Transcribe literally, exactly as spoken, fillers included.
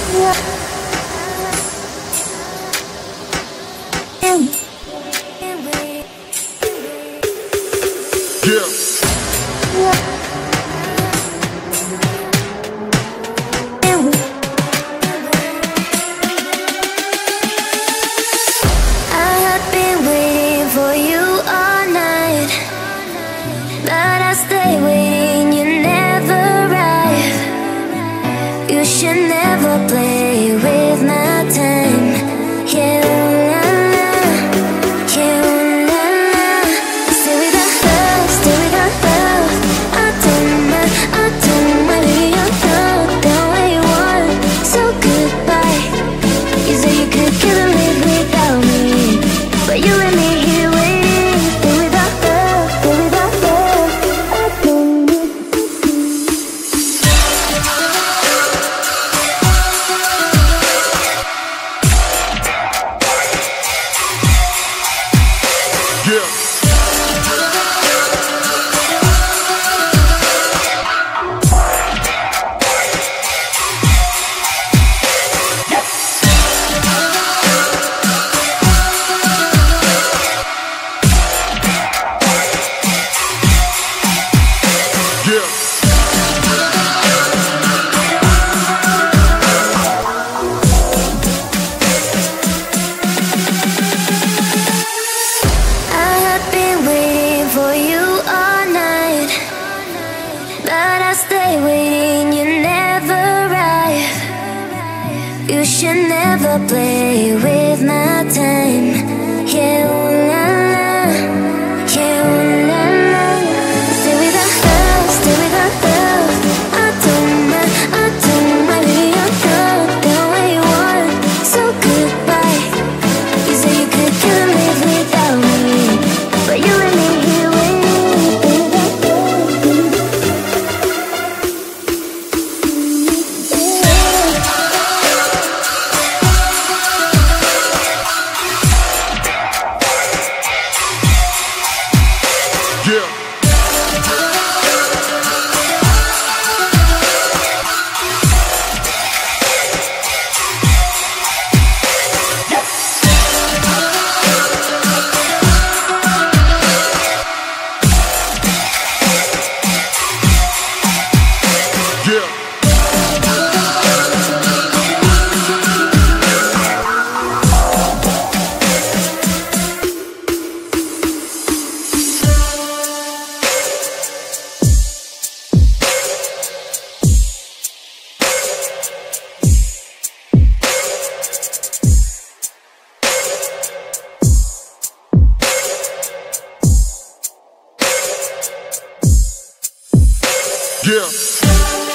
You should never play with my time. Yeah, la la, yeah, la la. Stay without love, stay without love. I don't mind, I don't mind. Baby, you're not the way you want. So goodbye. You say you could kill and live without me, but you let me here waiting. Stay without love, stay without love. I don't need stay waiting, you never arrive. You should never play with my time. Yeah, ooh la la, yeah, ooh la la. Stay without love, stay without love. I don't mind, I don't mind. Baby, you're not the way you want. So goodbye. You say you could kill and live without me, but you let me here waiting. Yeah.